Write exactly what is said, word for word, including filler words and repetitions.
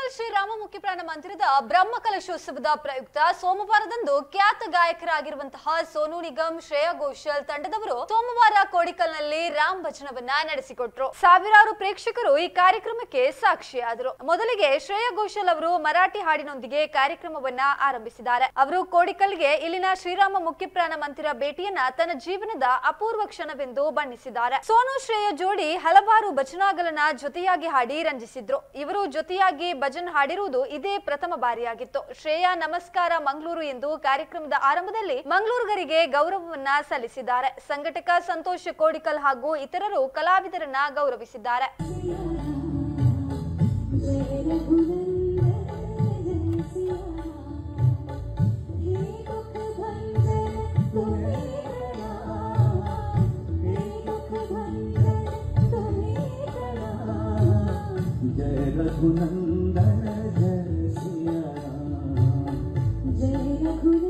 ಕೋಡಿಕಲ್ ಶ್ರೀರಾಮ ಮುಖ್ಯಪ್ರಾಣ ಮಂದಿರದ ಬ್ರಹ್ಮ ಕಲಶೋತ್ಸವದ ಪ್ರಯುಕ್ತ ಸೋಮವಾರದಂದು ಖ್ಯಾತ ಗಾಯಕರಾಗಿರುವಂತಹ ಸೋನು ನಿಗಮ್, ಶ್ರೇಯಾ ಘೋಷಾಲ್ ತಂಡದವರು ಸೋಮವಾರ ಕೋಡಿಕಲ್ನಲ್ಲಿ ರಾಮ್ ಭಜನವನ್ನ ನಡೆಸಿಕೊಟ್ರು. ಸಾವಿರಾರು ಪ್ರೇಕ್ಷಕರು ಈ ಕಾರ್ಯಕ್ರಮಕ್ಕೆ ಸಾಕ್ಷಿಯಾದರು. ಮೊದಲಿಗೆ ಶ್ರೇಯಾ ಘೋಷಾಲ್ ಅವರು ಮರಾಠಿ ಹಾಡಿನೊಂದಿಗೆ ಕಾರ್ಯಕ್ರಮವನ್ನ ಆರಂಭಿಸಿದ್ದಾರೆ. ಅವರು ಕೋಡಿಕಲ್ಗೆ ಇಲ್ಲಿನ ಶ್ರೀರಾಮ ಮುಖ್ಯಪ್ರಾಣ ಮಂದಿರ ಭೇಟಿಯನ್ನ ತನ್ನ ಜೀವನದ ಅಪೂರ್ವ ಕ್ಷಣವೆಂದು ಬಣ್ಣಿಸಿದ್ದಾರೆ. ಸೋನು ಶ್ರೇಯಾ ಜೋಡಿ ಹಲವಾರು ಭಜನಾಗಳನ್ನ ಜೊತೆಯಾಗಿ ಹಾಡಿ ರಂಜಿಸಿದ್ರು. ಇವರು ಜೊತೆಯಾಗಿ ಭಜನ್ ಹಾಡಿರುವುದು ಇದೇ ಪ್ರಥಮ ಬಾರಿಯಾಗಿತ್ತು. ಶ್ರೇಯಾ ನಮಸ್ಕಾರ ಮಂಗಳೂರು ಎಂದು ಕಾರ್ಯಕ್ರಮದ ಆರಂಭದಲ್ಲಿ ಮಂಗಳೂರುಗರಿಗೆ ಗೌರವವನ್ನ ಸಲ್ಲಿಸಿದ್ದಾರೆ. ಸಂಘಟಕ ಸಂತೋಷ್ ಕೋಡಿಕಲ್ ಹಾಗೂ ಇತರರು ಕಲಾವಿದರನ್ನ ಗೌರವಿಸಿದ್ದಾರೆ. रघुनंदन जय सिया राम, जय रघुनंदन।